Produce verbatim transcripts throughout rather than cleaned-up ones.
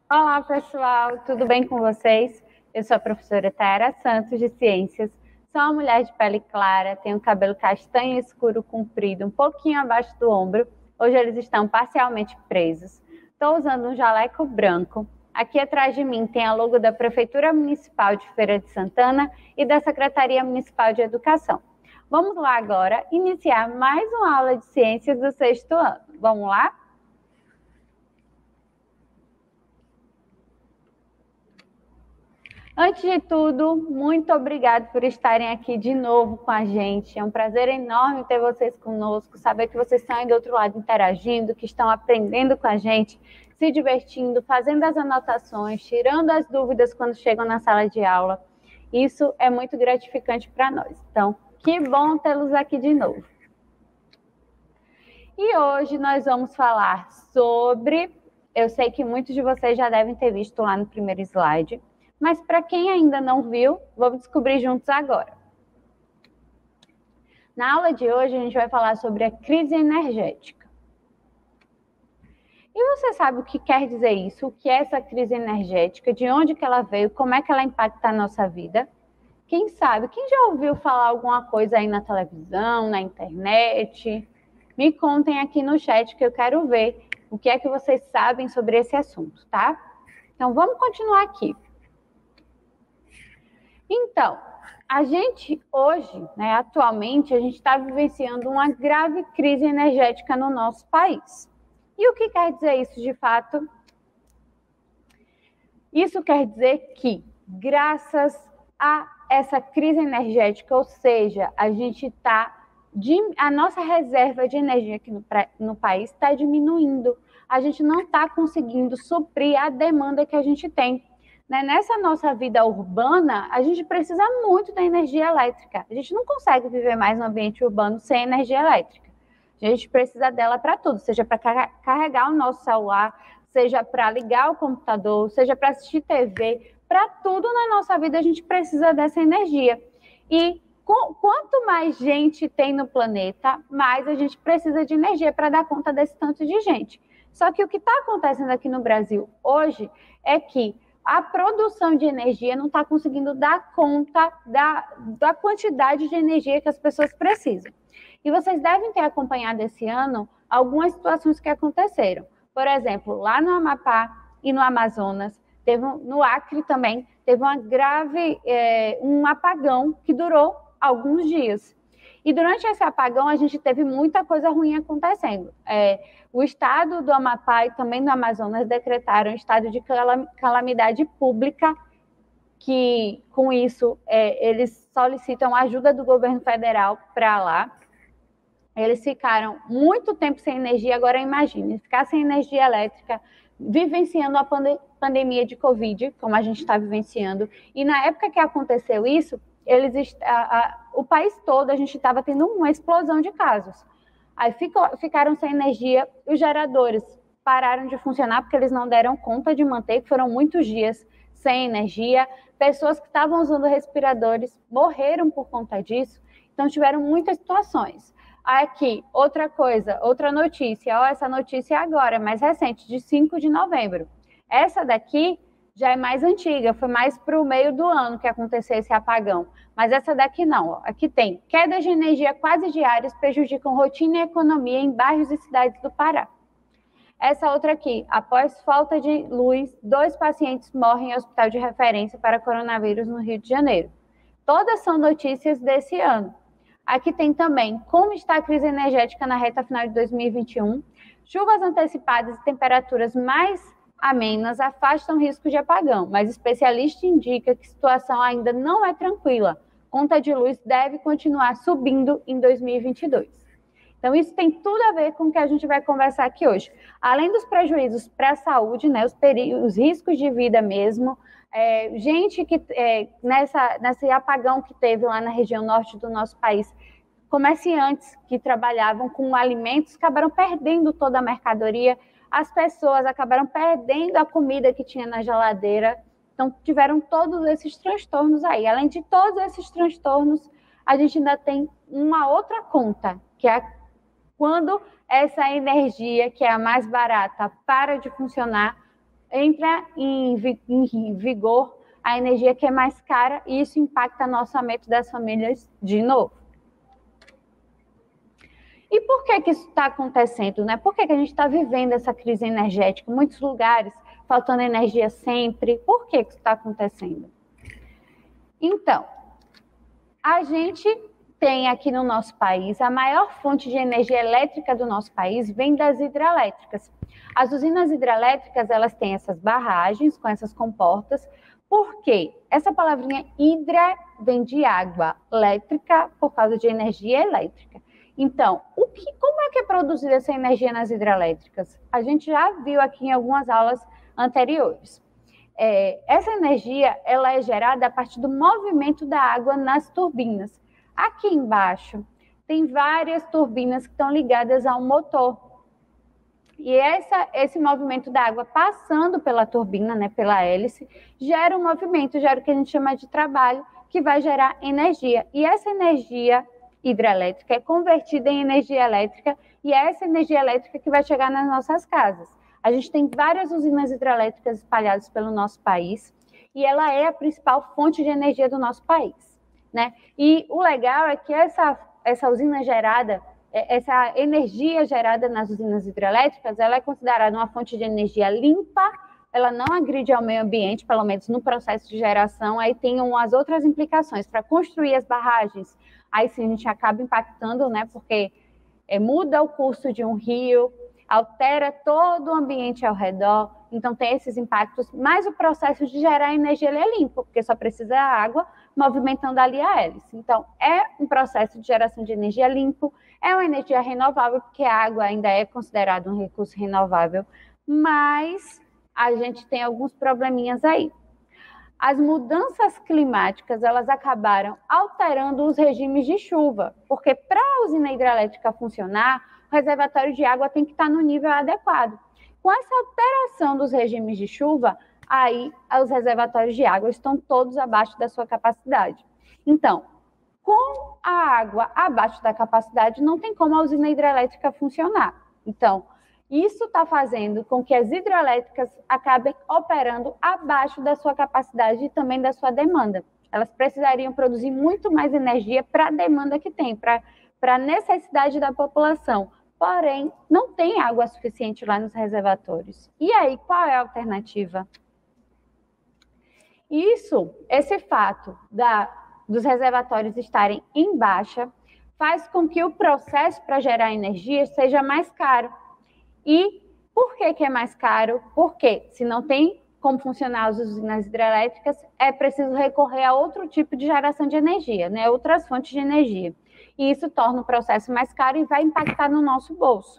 Olá, pessoal, tudo bem com vocês? Eu sou a professora Tayara Santos, de Ciências. Sou uma mulher de pele clara, tenho cabelo castanho escuro comprido, um pouquinho abaixo do ombro. Hoje eles estão parcialmente presos. Estou usando um jaleco branco. Aqui atrás de mim tem a logo da Prefeitura Municipal de Feira de Santana e da Secretaria Municipal de Educação. Vamos lá agora iniciar mais uma aula de ciências do sexto ano. Vamos lá? Antes de tudo, muito obrigado por estarem aqui de novo com a gente. É um prazer enorme ter vocês conosco, saber que vocês estão aí do outro lado interagindo, que estão aprendendo com a gente, se divertindo, fazendo as anotações, tirando as dúvidas quando chegam na sala de aula. Isso é muito gratificante para nós. Então, que bom tê-los aqui de novo. E hoje nós vamos falar sobre... Eu sei que muitos de vocês já devem ter visto lá no primeiro slide, mas para quem ainda não viu, vamos descobrir juntos agora. Na aula de hoje, a gente vai falar sobre a crise energética. E você sabe o que quer dizer isso? O que é essa crise energética? De onde que ela veio? Como é que ela impacta a nossa vida? Quem sabe? Quem já ouviu falar alguma coisa aí na televisão, na internet? Me contem aqui no chat que eu quero ver o que é que vocês sabem sobre esse assunto, tá? Então, vamos continuar aqui. Então, a gente hoje, né, atualmente, a gente está vivenciando uma grave crise energética no nosso país. E o que quer dizer isso de fato? Isso quer dizer que, graças a essa crise energética, ou seja, a gente está, a nossa reserva de energia aqui no, no país está diminuindo. A gente não está conseguindo suprir a demanda que a gente tem. Né? Nessa nossa vida urbana, a gente precisa muito da energia elétrica. A gente não consegue viver mais no ambiente urbano sem energia elétrica. A gente precisa dela para tudo, seja para carregar o nosso celular, seja para ligar o computador, seja para assistir T V. Para tudo na nossa vida a gente precisa dessa energia. E com, quanto mais gente tem no planeta, mais a gente precisa de energia para dar conta desse tanto de gente. Só que o que está acontecendo aqui no Brasil hoje é que a produção de energia não está conseguindo dar conta da, da quantidade de energia que as pessoas precisam. E vocês devem ter acompanhado esse ano algumas situações que aconteceram. Por exemplo, lá no Amapá e no Amazonas, teve um, no Acre também, teve uma grave, é, um apagão que durou alguns dias. E durante esse apagão, a gente teve muita coisa ruim acontecendo. É, o estado do Amapá e também do Amazonas decretaram estado de calamidade pública, que com isso é, eles solicitam ajuda do governo federal para lá. Eles ficaram muito tempo sem energia, agora imagine, ficar sem energia elétrica, vivenciando a pande pandemia de Covid, como a gente está vivenciando. E na época que aconteceu isso, eles, a, a, o país todo, a gente estava tendo uma explosão de casos. Aí ficou, ficaram sem energia, os geradores pararam de funcionar porque eles não deram conta de manter, que foram muitos dias sem energia. Pessoas que estavam usando respiradores morreram por conta disso. Então, tiveram muitas situações. Aqui, outra coisa, outra notícia, ó, essa notícia agora, mais recente, de cinco de novembro. Essa daqui já é mais antiga, foi mais para o meio do ano que aconteceu esse apagão. Mas essa daqui não, ó. Aqui tem: quedas de energia quase diárias prejudicam rotina e economia em bairros e cidades do Pará. Essa outra aqui: após falta de luz, dois pacientes morrem em hospital de referência para coronavírus no Rio de Janeiro. Todas são notícias desse ano. Aqui tem também como está a crise energética na reta final de dois mil e vinte e um. Chuvas antecipadas e temperaturas mais amenas afastam o risco de apagão, mas especialista indica que a situação ainda não é tranquila. Conta de luz deve continuar subindo em dois mil e vinte e dois. Então, isso tem tudo a ver com o que a gente vai conversar aqui hoje. Além dos prejuízos para a saúde, né, os, os riscos de vida mesmo, é, gente que, é, nessa, nesse apagão que teve lá na região norte do nosso país, comerciantes que trabalhavam com alimentos acabaram perdendo toda a mercadoria, as pessoas acabaram perdendo a comida que tinha na geladeira, então tiveram todos esses transtornos aí. Além de todos esses transtornos, a gente ainda tem uma outra conta, que é quando essa energia, que é a mais barata, para de funcionar, entra em, em vigor a energia que é mais cara e isso impacta no orçamento das famílias de novo. E por que que isso está acontecendo, né? Por que que a gente está vivendo essa crise energética? Em muitos lugares, faltando energia sempre. Por que que isso está acontecendo? Então, a gente tem aqui no nosso país, a maior fonte de energia elétrica do nosso país vem das hidrelétricas. As usinas hidrelétricas, elas têm essas barragens com essas comportas. Por quê? Essa palavrinha hidra vem de água, elétrica por causa de energia elétrica. Então, o que, como é que é produzida essa energia nas hidrelétricas? A gente já viu aqui em algumas aulas anteriores. É, essa energia ela é gerada a partir do movimento da água nas turbinas. Aqui embaixo tem várias turbinas que estão ligadas a um motor. E essa, esse movimento da água passando pela turbina, né, pela hélice, gera um movimento, gera o que a gente chama de trabalho, que vai gerar energia. E essa energia hidrelétrica é convertida em energia elétrica e é essa energia elétrica que vai chegar nas nossas casas. A gente tem várias usinas hidrelétricas espalhadas pelo nosso país e ela é a principal fonte de energia do nosso país, né? E o legal é que essa, essa usina gerada, essa energia gerada nas usinas hidrelétricas, ela é considerada uma fonte de energia limpa, ela não agride ao meio ambiente, pelo menos no processo de geração. Aí tem umas outras implicações para construir as barragens. Aí sim a gente acaba impactando, né? Porque é, muda o curso de um rio, altera todo o ambiente ao redor, então tem esses impactos, mas o processo de gerar energia ele é limpo, porque só precisa água movimentando ali a hélice. Então, é um processo de geração de energia limpo, é uma energia renovável, porque a água ainda é considerada um recurso renovável, mas a gente tem alguns probleminhas aí. As mudanças climáticas, elas acabaram alterando os regimes de chuva, porque para a usina hidrelétrica funcionar, o reservatório de água tem que estar no nível adequado. Com essa alteração dos regimes de chuva, aí os reservatórios de água estão todos abaixo da sua capacidade. Então, com a água abaixo da capacidade, não tem como a usina hidrelétrica funcionar. Então, isso está fazendo com que as hidrelétricas acabem operando abaixo da sua capacidade e também da sua demanda. Elas precisariam produzir muito mais energia para a demanda que tem, para a necessidade da população. Porém, não tem água suficiente lá nos reservatórios. E aí, qual é a alternativa? Isso, esse fato da, dos reservatórios estarem em baixa, faz com que o processo para gerar energia seja mais caro. E por que que é mais caro? Porque se não tem como funcionar as usinas hidrelétricas, é preciso recorrer a outro tipo de geração de energia, né? Outras fontes de energia. E isso torna o processo mais caro e vai impactar no nosso bolso.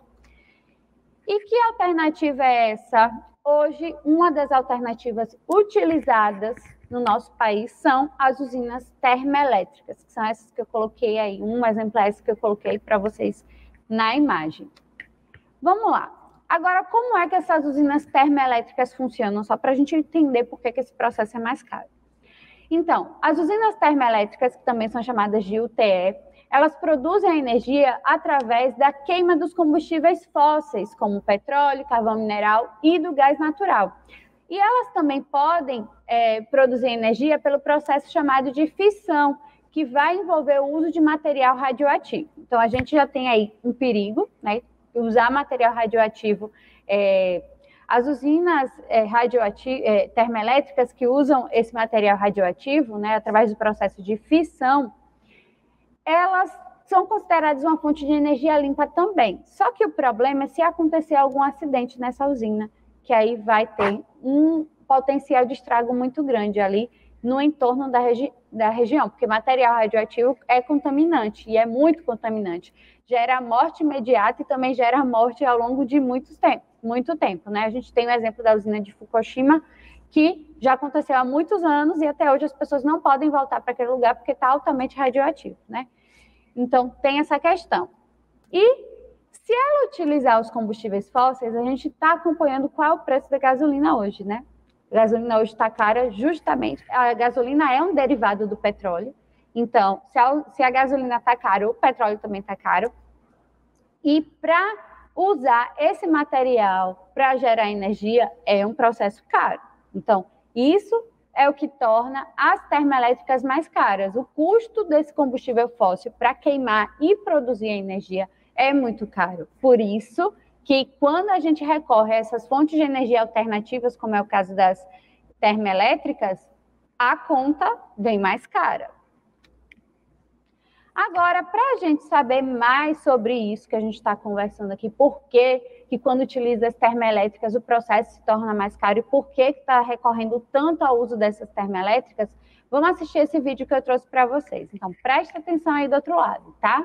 E que alternativa é essa? Hoje, uma das alternativas utilizadas no nosso país são as usinas termoelétricas, que são essas que eu coloquei aí, um exemplo é esse que eu coloquei para vocês na imagem. Vamos lá. Agora, como é que essas usinas termoelétricas funcionam? Só para a gente entender por que, que esse processo é mais caro. Então, as usinas termoelétricas, que também são chamadas de U T E, elas produzem a energia através da queima dos combustíveis fósseis, como petróleo, carvão mineral e do gás natural. E elas também podem é, produzir energia pelo processo chamado de fissão, que vai envolver o uso de material radioativo. Então, a gente já tem aí um perigo, né? Usar material radioativo. É, as usinas é, radioati- é, termoelétricas que usam esse material radioativo, né, através do processo de fissão, elas são consideradas uma fonte de energia limpa também. Só que o problema é se acontecer algum acidente nessa usina, que aí vai ter um potencial de estrago muito grande ali no entorno da, regi- da região, porque material radioativo é contaminante, e é muito contaminante. Gera morte imediata e também gera morte ao longo de muito tempo, muito tempo, né? A gente tem o exemplo da usina de Fukushima, que já aconteceu há muitos anos e até hoje as pessoas não podem voltar para aquele lugar porque está altamente radioativo, né? Então, tem essa questão. E se ela utilizar os combustíveis fósseis, a gente está acompanhando qual é o preço da gasolina hoje, né? A gasolina hoje está cara justamente... A gasolina é um derivado do petróleo. Então, se a, se a gasolina está cara, o petróleo também está caro. E para usar esse material para gerar energia é um processo caro. Então, isso é o que torna as termoelétricas mais caras. O custo desse combustível fóssil para queimar e produzir energia é muito caro. Por isso que quando a gente recorre a essas fontes de energia alternativas, como é o caso das termoelétricas, a conta vem mais cara. Agora, para a gente saber mais sobre isso que a gente está conversando aqui, por que que quando utiliza as termoelétricas o processo se torna mais caro e por que está recorrendo tanto ao uso dessas termoelétricas, vamos assistir esse vídeo que eu trouxe para vocês. Então, preste atenção aí do outro lado, tá?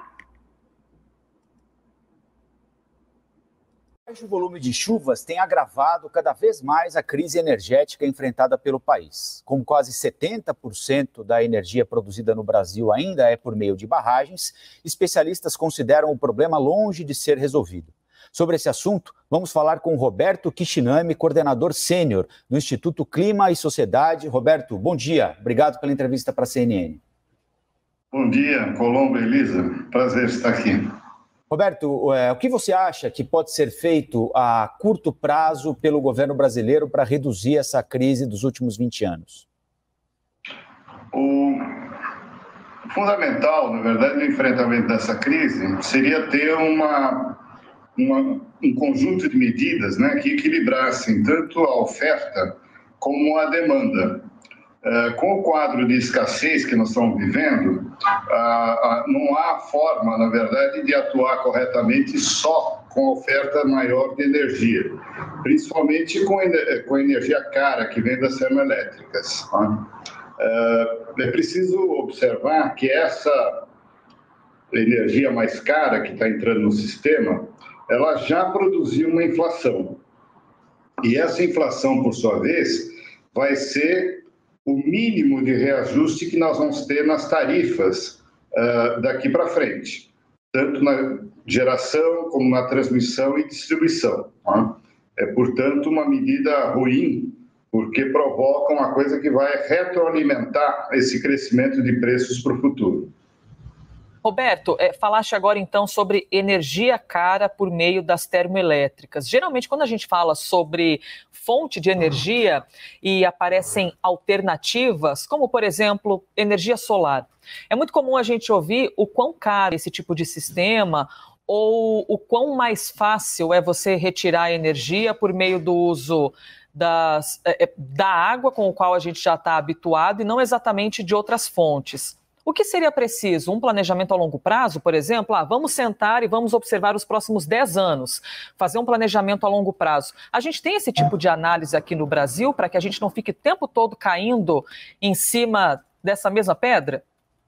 O baixo volume de chuvas tem agravado cada vez mais a crise energética enfrentada pelo país. Como quase setenta por cento da energia produzida no Brasil ainda é por meio de barragens, especialistas consideram o problema longe de ser resolvido. Sobre esse assunto, vamos falar com Roberto Kishinami, coordenador sênior do Instituto Clima e Sociedade. Roberto, bom dia. Obrigado pela entrevista para a C N N. Bom dia, Colombo e Elisa. Prazer estar aqui. Roberto, o que você acha que pode ser feito a curto prazo pelo governo brasileiro para reduzir essa crise dos últimos vinte anos? O fundamental, na verdade, no enfrentamento dessa crise seria ter uma, uma, um conjunto de medidas, né, que equilibrassem tanto a oferta como a demanda. Uh, com o quadro de escassez que nós estamos vivendo, uh, uh, não há forma, na verdade, de atuar corretamente só com a oferta maior de energia, principalmente com, com a energia cara que vem das termoelétricas. Tá? Uh, é preciso observar que essa energia mais cara que está entrando no sistema, ela já produziu uma inflação. E essa inflação, por sua vez, vai ser o mínimo de reajuste que nós vamos ter nas tarifas uh, daqui para frente, tanto na geração como na transmissão e distribuição. Tá? É, portanto, uma medida ruim, porque provoca uma coisa que vai retroalimentar esse crescimento de preços para o futuro. Roberto, é, falaste agora então sobre energia cara por meio das termoelétricas. Geralmente, quando a gente fala sobre fonte de energia e aparecem alternativas, como por exemplo, energia solar, é muito comum a gente ouvir o quão caro é esse tipo de sistema ou o quão mais fácil é você retirar a energia por meio do uso das, é, da água com o qual a gente já está habituado e não exatamente de outras fontes. O que seria preciso? Um planejamento a longo prazo, por exemplo? Ah, vamos sentar e vamos observar os próximos dez anos, fazer um planejamento a longo prazo. A gente tem esse tipo de análise aqui no Brasil para que a gente não fique o tempo todo caindo em cima dessa mesma pedra?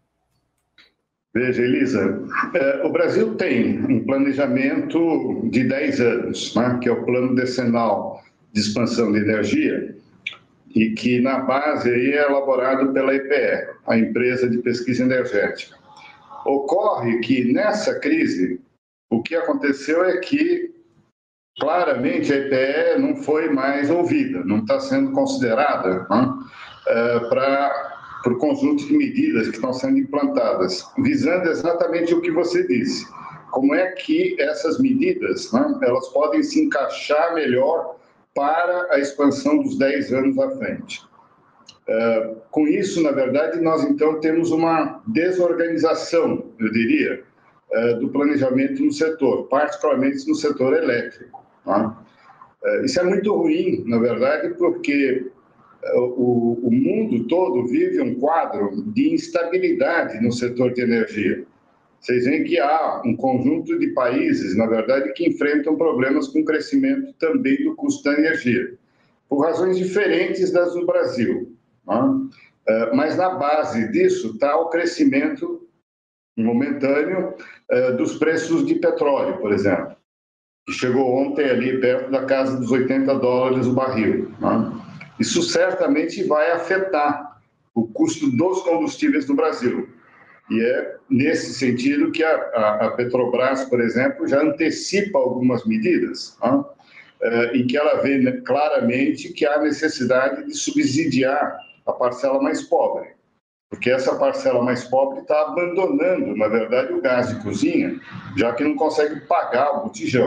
Veja, Elisa, é, o Brasil tem um planejamento de dez anos, né, que é o Plano Decenal de Expansão de Energia, e que na base aí é elaborado pela E P E, a Empresa de Pesquisa Energética. Ocorre que nessa crise, o que aconteceu é que claramente a E P E não foi mais ouvida, não está sendo considerada, né, é, para o conjunto de medidas que estão sendo implantadas, visando exatamente o que você disse. Como é que essas medidas, né, elas podem se encaixar melhor para a expansão dos dez anos à frente. Uh, com isso, na verdade, nós então temos uma desorganização, eu diria, uh, do planejamento no setor, particularmente no setor elétrico. Tá? Uh, isso é muito ruim, na verdade, porque uh, o, o mundo todo vive um quadro de instabilidade no setor de energia. Vocês veem que há um conjunto de países, na verdade, que enfrentam problemas com o crescimento também do custo da energia, por razões diferentes das do Brasil. Né? Mas na base disso está o crescimento momentâneo dos preços de petróleo, por exemplo, que chegou ontem ali perto da casa dos oitenta dólares o barril. Né? Isso certamente vai afetar o custo dos combustíveis no Brasil. E é nesse sentido que a, a, a Petrobras, por exemplo, já antecipa algumas medidas, né? é, em que ela vê, né, claramente que há necessidade de subsidiar a parcela mais pobre, porque essa parcela mais pobre está abandonando, na verdade, o gás de cozinha, já que não consegue pagar o botijão.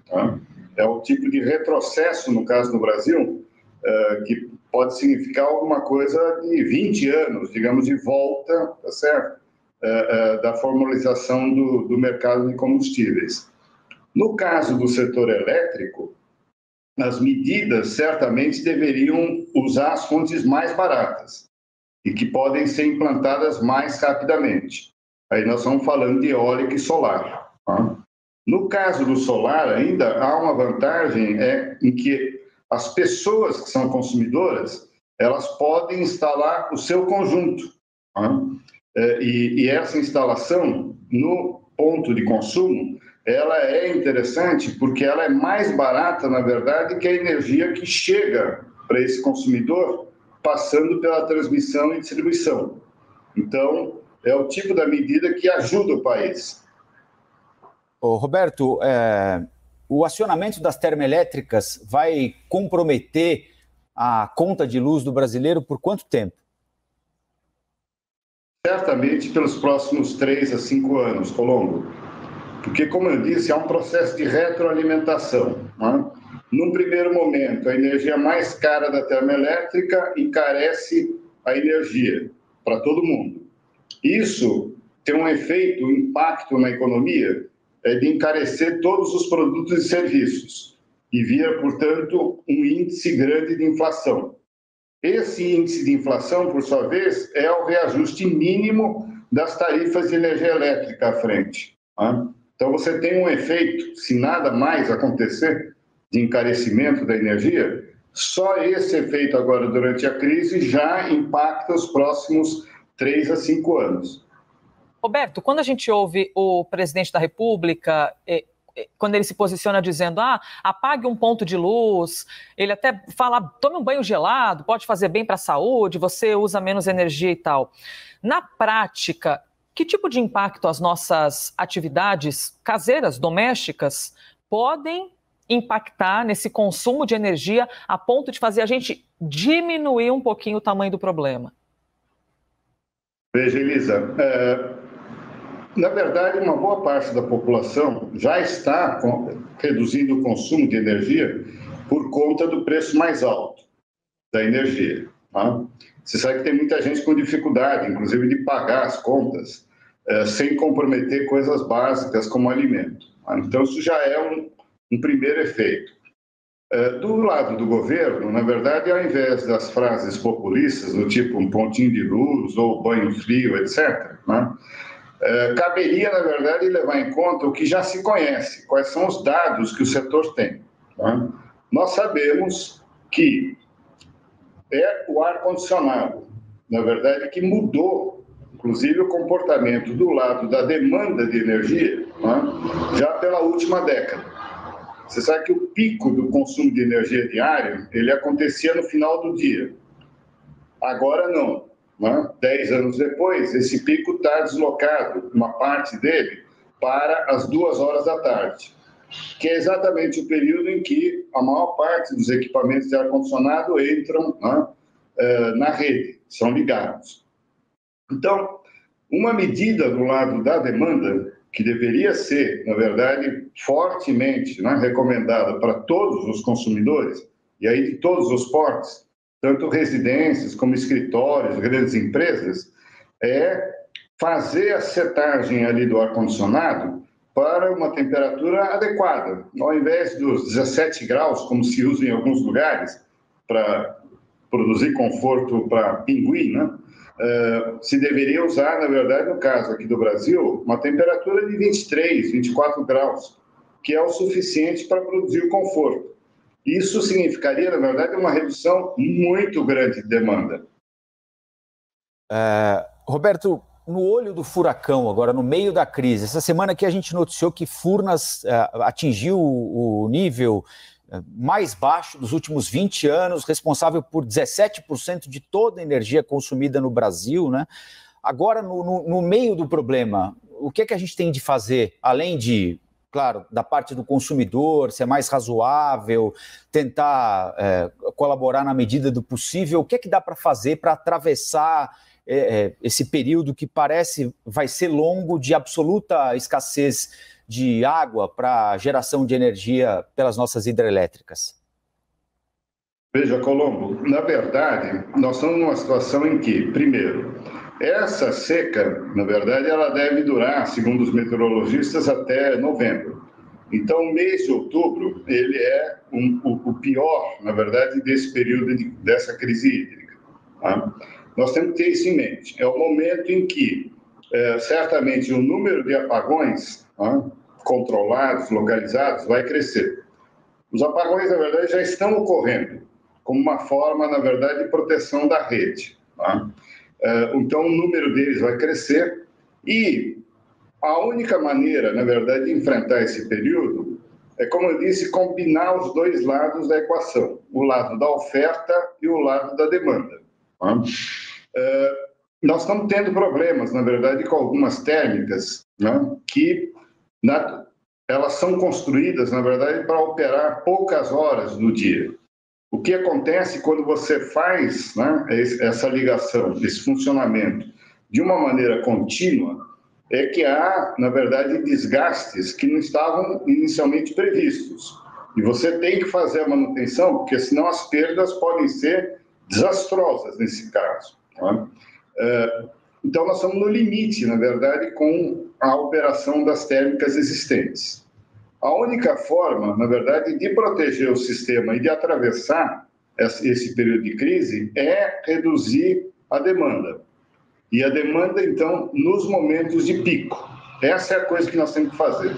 Tá? É o tipo de retrocesso, no caso do Brasil, uh, que pode significar alguma coisa de vinte anos, digamos, de volta, tá certo? Uh, uh, da formalização do, do mercado de combustíveis. No caso do setor elétrico, as medidas certamente deveriam usar as fontes mais baratas e que podem ser implantadas mais rapidamente. Aí nós estamos falando de eólica e solar. Tá? No caso do solar, ainda há uma vantagem é, em que as pessoas que são consumidoras, elas podem instalar o seu conjunto. Tá? E, e essa instalação no ponto de consumo, ela é interessante porque ela é mais barata, na verdade, que a energia que chega para esse consumidor passando pela transmissão e distribuição. Então, é o tipo da medida que ajuda o país. Ô, Roberto, é, o acionamento das termoelétricas vai comprometer a conta de luz do brasileiro por quanto tempo? Certamente pelos próximos três a cinco anos, Colombo. Porque, como eu disse, há um processo de retroalimentação. Né? Num primeiro momento, a energia mais cara da termoelétrica encarece a energia para todo mundo. Isso tem um efeito, um impacto na economia, é de encarecer todos os produtos e serviços e vira, portanto, um índice grande de inflação. Esse índice de inflação, por sua vez, é o reajuste mínimo das tarifas de energia elétrica à frente. Né? Então, você tem um efeito, se nada mais acontecer de encarecimento da energia, só esse efeito agora durante a crise já impacta os próximos três a cinco anos. Roberto, quando a gente ouve o presidente da República, é, é, quando ele se posiciona dizendo, ah, apague um ponto de luz, ele até fala, tome um banho gelado, pode fazer bem para a saúde, você usa menos energia e tal. Na prática, que tipo de impacto as nossas atividades caseiras, domésticas, podem impactar nesse consumo de energia a ponto de fazer a gente diminuir um pouquinho o tamanho do problema? Veja, Elisa, é, na verdade, uma boa parte da população já está com, reduzindo o consumo de energia por conta do preço mais alto da energia. Tá? Você sabe que tem muita gente com dificuldade, inclusive, de pagar as contas, é, sem comprometer coisas básicas como alimento. Tá? Então, isso já é um, um primeiro efeito. É, do lado do governo, na verdade, ao invés das frases populistas, do tipo um pontinho de luz ou banho frio, etcétera, né, é, caberia, na verdade, levar em conta o que já se conhece, quais são os dados que o setor tem. Né? Nós sabemos que é o ar-condicionado, na verdade, que mudou, inclusive, o comportamento do lado da demanda de energia, né, já pela última década. Você sabe que o pico do consumo de energia diário, ele acontecia no final do dia. Agora não. Né? Dez anos depois, esse pico está deslocado, uma parte dele, para as duas horas da tarde, que é exatamente o período em que a maior parte dos equipamentos de ar-condicionado entram, né, na rede, são ligados. Então, uma medida do lado da demanda, que deveria ser, na verdade, fortemente, né, recomendada para todos os consumidores, e aí de todos os portes, tanto residências como escritórios, grandes empresas, é fazer a setagem ali do ar-condicionado para uma temperatura adequada. Ao invés dos dezessete graus, como se usa em alguns lugares, para produzir conforto para pinguim, né? Uh, se deveria usar, na verdade, no caso aqui do Brasil, uma temperatura de vinte e três, vinte e quatro graus, que é o suficiente para produzir o conforto. Isso significaria, na verdade, uma redução muito grande de demanda. Uh, Roberto, no olho do furacão, agora no meio da crise, essa semana aqui a gente noticiou que Furnas uh, atingiu o nível mais baixo dos últimos vinte anos, responsável por dezessete por cento de toda a energia consumida no Brasil, né? Agora, no, no, no meio do problema, o que é que a gente tem de fazer, além de, claro, da parte do consumidor, ser mais razoável, tentar é, colaborar na medida do possível, o que é que dá para fazer para atravessar é, esse período que parece vai ser longo de absoluta escassez de água para geração de energia pelas nossas hidrelétricas? Veja, Colombo, na verdade, nós estamos numa situação em que, primeiro, essa seca, na verdade, ela deve durar, segundo os meteorologistas, até novembro. Então, o mês de outubro, ele é um, o, o pior, na verdade, desse período, de, dessa crise hídrica. Tá? Nós temos que ter isso em mente. É o momento em que, é, certamente, o número de apagões, tá, controlados, localizados, vai crescer. Os apagões, na verdade, já estão ocorrendo como uma forma, na verdade, de proteção da rede. Tá? Então, o número deles vai crescer e a única maneira, na verdade, de enfrentar esse período é, como eu disse, combinar os dois lados da equação, o lado da oferta e o lado da demanda. Tá? Nós estamos tendo problemas, na verdade, com algumas térmicas, né, que na, elas são construídas, na verdade, para operar poucas horas do dia. O que acontece quando você faz, né, essa ligação, esse funcionamento de uma maneira contínua, é que há, na verdade, desgastes que não estavam inicialmente previstos. E você tem que fazer a manutenção, porque senão as perdas podem ser desastrosas nesse caso. Tá? Então, nós estamos no limite, na verdade, com a operação das térmicas existentes. A única forma, na verdade, de proteger o sistema e de atravessar esse período de crise é reduzir a demanda. E a demanda, então, nos momentos de pico. Essa é a coisa que nós temos que fazer.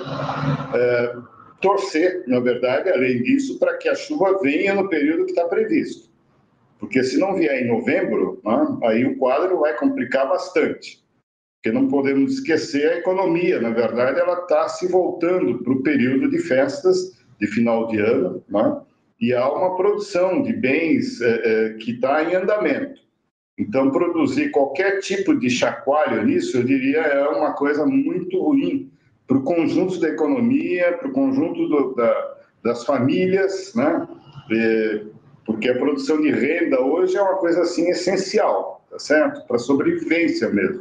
É, torcer, na verdade, além disso, para que a chuva venha no período que está previsto. Porque se não vier em novembro, né, aí o quadro vai complicar bastante. Porque não podemos esquecer a economia, na verdade, ela está se voltando para o período de festas, de final de ano, né? E há uma produção de bens é, é, que está em andamento. Então, produzir qualquer tipo de chacoalho nisso, eu diria, é uma coisa muito ruim para o conjunto da economia, para o conjunto do, da, das famílias, né? É, porque a produção de renda hoje é uma coisa assim essencial, tá certo? Para a sobrevivência mesmo.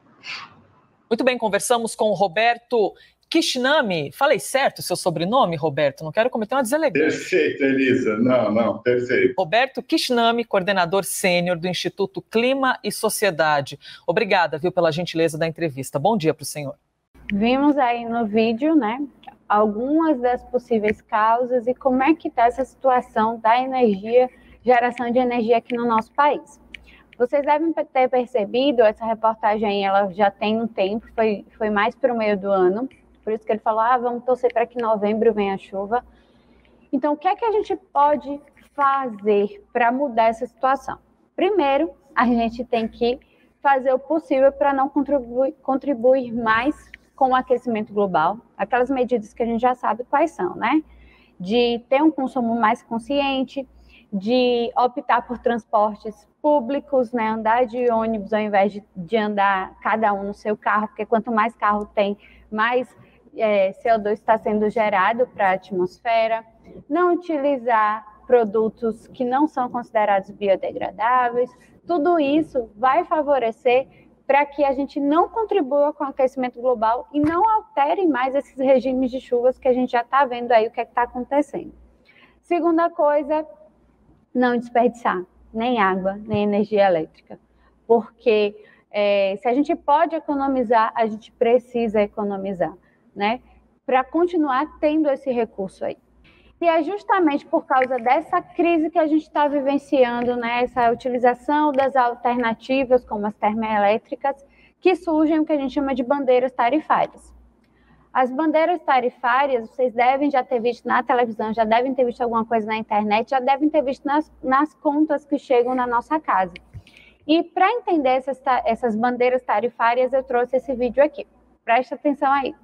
Muito bem, conversamos com o Roberto Kishnami. Falei certo o seu sobrenome, Roberto? Não quero cometer uma deselegância. Perfeito, Elisa. Não, não, perfeito. Roberto Kishnami, coordenador sênior do Instituto Clima e Sociedade. Obrigada, viu, pela gentileza da entrevista. Bom dia para o senhor. Vimos aí no vídeo, né, algumas das possíveis causas e como é que está essa situação da energia, geração de energia aqui no nosso país. Vocês devem ter percebido, essa reportagem ela já tem um tempo, foi, foi mais para o meio do ano, por isso que ele falou, ah, vamos torcer para que em novembro venha a chuva. Então, o que é que a gente pode fazer para mudar essa situação? Primeiro, a gente tem que fazer o possível para não contribuir, contribuir mais com o aquecimento global, aquelas medidas que a gente já sabe quais são, né? De ter um consumo mais consciente, de optar por transportes públicos, né, andar de ônibus ao invés de, de andar cada um no seu carro, porque quanto mais carro tem, mais é, C O dois está sendo gerado para a atmosfera, não utilizar produtos que não são considerados biodegradáveis, tudo isso vai favorecer para que a gente não contribua com o aquecimento global e não altere mais esses regimes de chuvas que a gente já está vendo aí o que é que está acontecendo. Segunda coisa, não desperdiçar nem água, nem energia elétrica, porque é, se a gente pode economizar, a gente precisa economizar, né, para continuar tendo esse recurso aí. E é justamente por causa dessa crise que a gente está vivenciando, né, essa utilização das alternativas, como as termoelétricas, que surgem o que a gente chama de bandeiras tarifárias. As bandeiras tarifárias, vocês devem já ter visto na televisão, já devem ter visto alguma coisa na internet, já devem ter visto nas, nas contas que chegam na nossa casa. E para entender essas, essas bandeiras tarifárias, eu trouxe esse vídeo aqui. Preste atenção aí.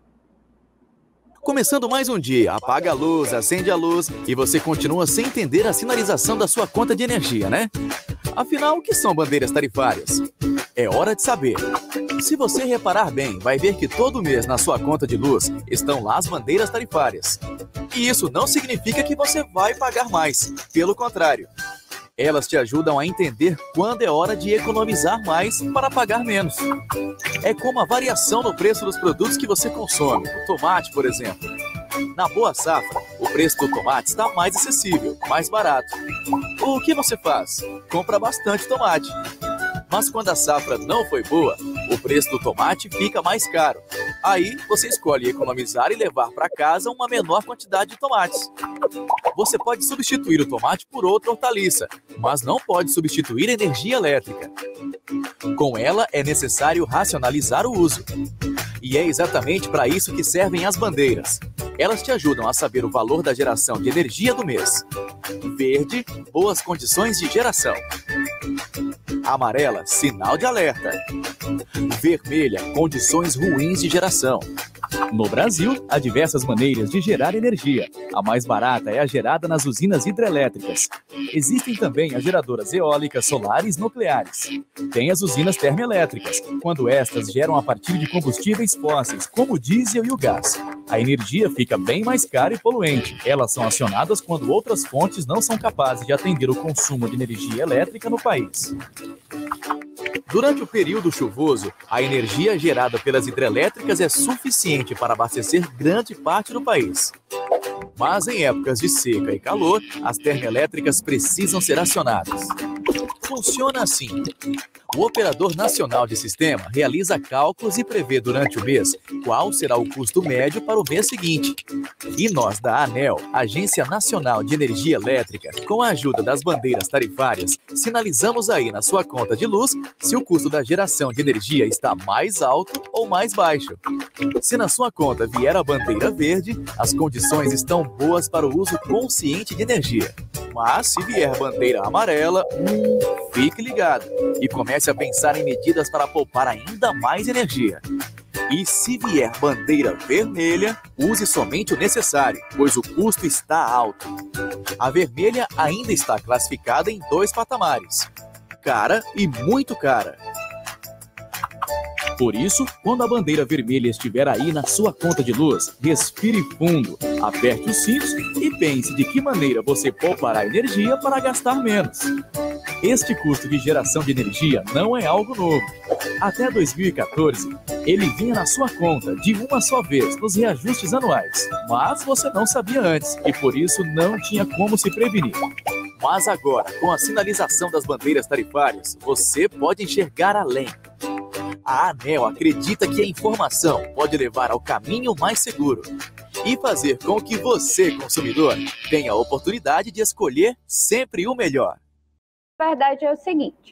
Começando mais um dia, apaga a luz, acende a luz e você continua sem entender a sinalização da sua conta de energia, né? Afinal, o que são bandeiras tarifárias? É hora de saber. Se você reparar bem, vai ver que todo mês na sua conta de luz estão lá as bandeiras tarifárias. E isso não significa que você vai pagar mais, pelo contrário. Elas te ajudam a entender quando é hora de economizar mais para pagar menos. É como a variação no preço dos produtos que você consome. O tomate, por exemplo. Na Boa Safra, o preço do tomate está mais acessível, mais barato. O que você faz? Compra bastante tomate. Mas quando a safra não foi boa, o preço do tomate fica mais caro. Aí você escolhe economizar e levar para casa uma menor quantidade de tomates. Você pode substituir o tomate por outra hortaliça, mas não pode substituir a energia elétrica. Com ela é necessário racionalizar o uso. E é exatamente para isso que servem as bandeiras. Elas te ajudam a saber o valor da geração de energia do mês. Verde, boas condições de geração. Amarela, sinal de alerta. Vermelha, condições ruins de geração. No Brasil, há diversas maneiras de gerar energia. A mais barata é a gerada nas usinas hidrelétricas. Existem também as geradoras eólicas, solares, nucleares. Tem as usinas termoelétricas, quando estas geram a partir de combustíveis fósseis, como o diesel e o gás. A energia fica bem mais cara e poluente. Elas são acionadas quando outras fontes não são capazes de atender o consumo de energia elétrica no país. Durante o período chuvoso, a energia gerada pelas hidrelétricas é suficiente para abastecer grande parte do país. Mas em épocas de seca e calor, as termoelétricas precisam ser acionadas. Funciona assim. O Operador Nacional de Sistema realiza cálculos e prevê durante o mês qual será o custo médio para o mês seguinte. E nós da ANEEL, Agência Nacional de Energia Elétrica, com a ajuda das bandeiras tarifárias, sinalizamos aí na sua conta de luz se o custo da geração de energia está mais alto ou mais baixo. Se na sua conta vier a bandeira verde, as condições estão boas para o uso consciente de energia. Mas se vier bandeira amarela, hum, fique ligado e comece a pensar em medidas para poupar ainda mais energia. E se vier bandeira vermelha, use somente o necessário, pois o custo está alto. A vermelha ainda está classificada em dois patamares: cara e muito cara. Por isso, quando a bandeira vermelha estiver aí na sua conta de luz, respire fundo, aperte os cintos e pense de que maneira você poupará energia para gastar menos. Este custo de geração de energia não é algo novo. Até dois mil e quatorze, ele vinha na sua conta de uma só vez nos reajustes anuais, mas você não sabia antes e por isso não tinha como se prevenir. Mas agora, com a sinalização das bandeiras tarifárias, você pode enxergar além. A ANEEL acredita que a informação pode levar ao caminho mais seguro e fazer com que você, consumidor, tenha a oportunidade de escolher sempre o melhor. A verdade é o seguinte: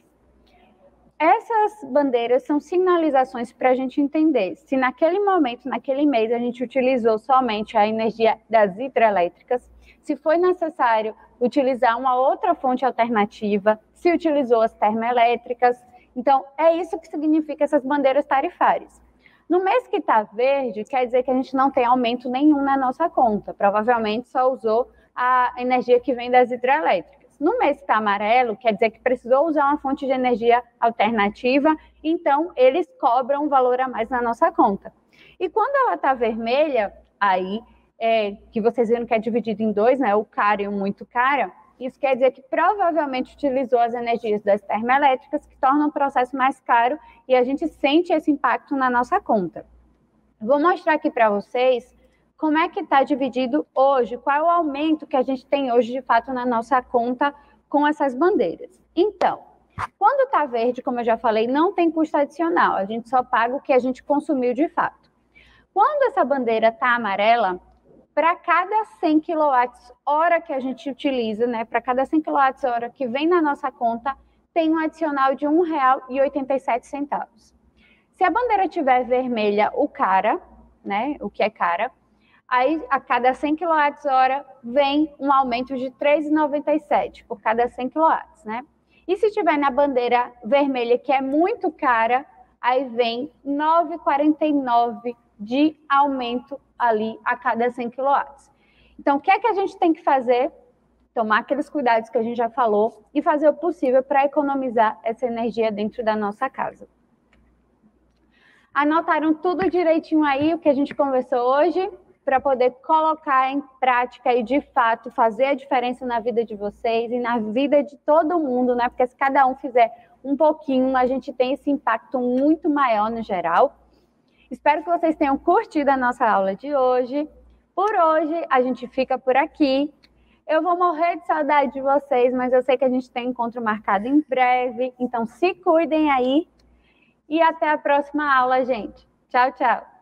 essas bandeiras são sinalizações para a gente entender se naquele momento, naquele mês, a gente utilizou somente a energia das hidrelétricas, se foi necessário utilizar uma outra fonte alternativa, se utilizou as termoelétricas. Então, é isso que significa essas bandeiras tarifárias. No mês que está verde, quer dizer que a gente não tem aumento nenhum na nossa conta. Provavelmente só usou a energia que vem das hidrelétricas. No mês que está amarelo, quer dizer que precisou usar uma fonte de energia alternativa, então eles cobram um valor a mais na nossa conta. E quando ela está vermelha, aí, é, que vocês viram que é dividido em dois, né, o caro e o muito cara, isso quer dizer que provavelmente utilizou as energias das termoelétricas, que tornam o processo mais caro e a gente sente esse impacto na nossa conta. Vou mostrar aqui para vocês como é que está dividido hoje, qual é o aumento que a gente tem hoje, de fato, na nossa conta com essas bandeiras. Então, quando está verde, como eu já falei, não tem custo adicional, a gente só paga o que a gente consumiu de fato. Quando essa bandeira está amarela, para cada cem quilowatt-hora que a gente utiliza, né, para cada cem quilowatt-hora que vem na nossa conta, tem um adicional de um real e oitenta e sete centavos. Se a bandeira estiver vermelha, o cara, né, o que é cara, aí a cada cem quilowatt-hora vem um aumento de três reais e noventa e sete centavos por cada cem quilowatts, né? E se estiver na bandeira vermelha, que é muito cara, aí vem nove reais e quarenta e nove centavos de aumento ali a cada cem quilowatts. Então, o que é que a gente tem que fazer? Tomar aqueles cuidados que a gente já falou e fazer o possível para economizar essa energia dentro da nossa casa. Anotaram tudo direitinho aí, o que a gente conversou hoje? para poder colocar em prática e, de fato, fazer a diferença na vida de vocês e na vida de todo mundo, né? Porque se cada um fizer um pouquinho, a gente tem esse impacto muito maior no geral. Espero que vocês tenham curtido a nossa aula de hoje. Por hoje, a gente fica por aqui. Eu vou morrer de saudade de vocês, mas eu sei que a gente tem encontro marcado em breve. Então, se cuidem aí. E até a próxima aula, gente. Tchau, tchau.